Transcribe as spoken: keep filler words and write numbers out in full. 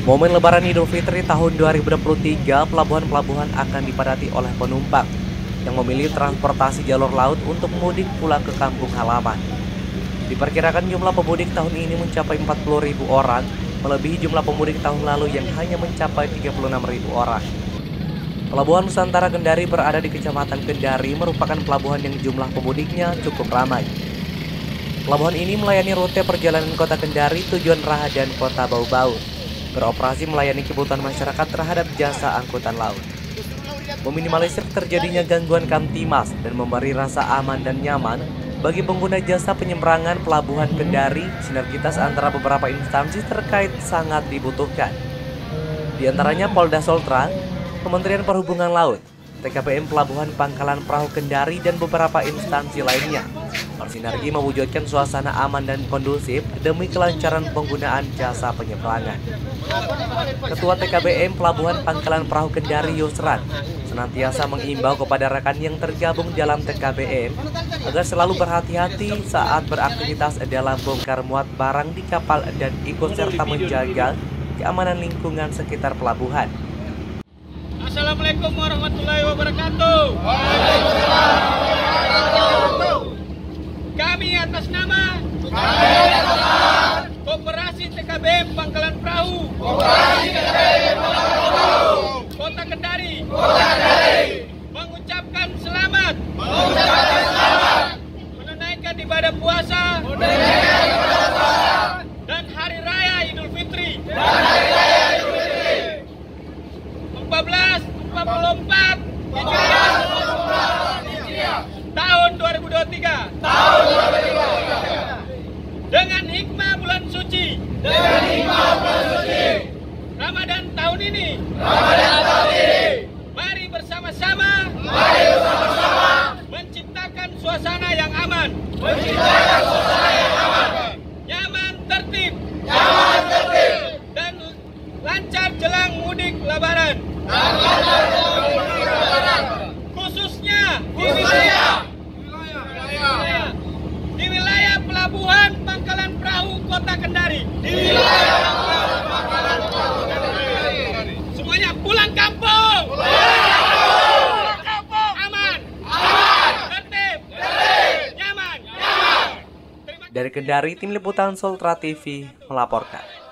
Momen Lebaran Idul Fitri tahun dua ribu dua puluh tiga, pelabuhan-pelabuhan akan dipadati oleh penumpang yang memilih transportasi jalur laut untuk mudik pulang ke kampung halaman. Diperkirakan jumlah pemudik tahun ini mencapai empat puluh ribu orang, melebihi jumlah pemudik tahun lalu yang hanya mencapai tiga puluh enam ribu orang. Pelabuhan Nusantara Kendari berada di Kecamatan Kendari, merupakan pelabuhan yang jumlah pemudiknya cukup ramai. Pelabuhan ini melayani rute perjalanan kota Kendari, tujuan Raha dan kota Bau-Bau. Beroperasi melayani kebutuhan masyarakat terhadap jasa angkutan laut, meminimalisir terjadinya gangguan kamtimas dan memberi rasa aman dan nyaman bagi pengguna jasa penyeberangan pelabuhan Kendari. Sinergitas antara beberapa instansi terkait sangat dibutuhkan, di antaranya Polda Sultra, Kementerian Perhubungan Laut, T K B M Pelabuhan Pangkalan Perahu Kendari, dan beberapa instansi lainnya bersinergi mewujudkan suasana aman dan kondusif demi kelancaran penggunaan jasa penyeberangan. Ketua T K B M Pelabuhan Pangkalan Perahu Kendari, Yusran, senantiasa mengimbau kepada rekan yang tergabung dalam T K B M agar selalu berhati-hati saat beraktivitas dalam bongkar muat barang di kapal dan ikut serta menjaga keamanan lingkungan sekitar pelabuhan. Assalamualaikum warahmatullahi wabarakatuh. Waalaikumsalam warahmatullahi wabarakatuh. Kami atas nama Koperasi T K B M Pangkalan Perahu Koperasi T K B M Pangkalan Perahu Kota Kendari Kota Kendari mengucapkan selamat mengucapkan selamat menunaikan ibadah puasa menunaikan ibadah puasa dan Hari Raya Idul Fitri dan Hari Raya Idul Fitri empat belas empat puluh empat Hijriah tahun dua ribu dua puluh tiga. Tahun dua ribu dua puluh tiga. Dengan hikmah bulan suci. Dengan hikmah bulan suci. Ramadan tahun ini. Ramadan tahun ini. Mari bersama-sama. Mari bersama-sama. Menciptakan suasana yang aman. Menciptakan suasana yang aman. Nyaman, tertib. Nyaman, tertib. Dan lancar jelang mudik Lebaran. Dan lancar jelang mudik Lebaran. Khususnya di wilayah di wilayah Pelabuhan Pangkalan Perahu Kota Kendari. Di wilayah Pelabuhan Pangkalan Perahu Kota Kendari. Semuanya pulang kampung. Pulang kampung. Aman. Aman. Tertib. Tertib. Nyaman. Nyaman. Dari Kendari, Tim Liputan Sultra T V melaporkan.